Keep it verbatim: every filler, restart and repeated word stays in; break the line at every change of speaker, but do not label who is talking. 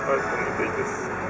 はい、そんなでいいです。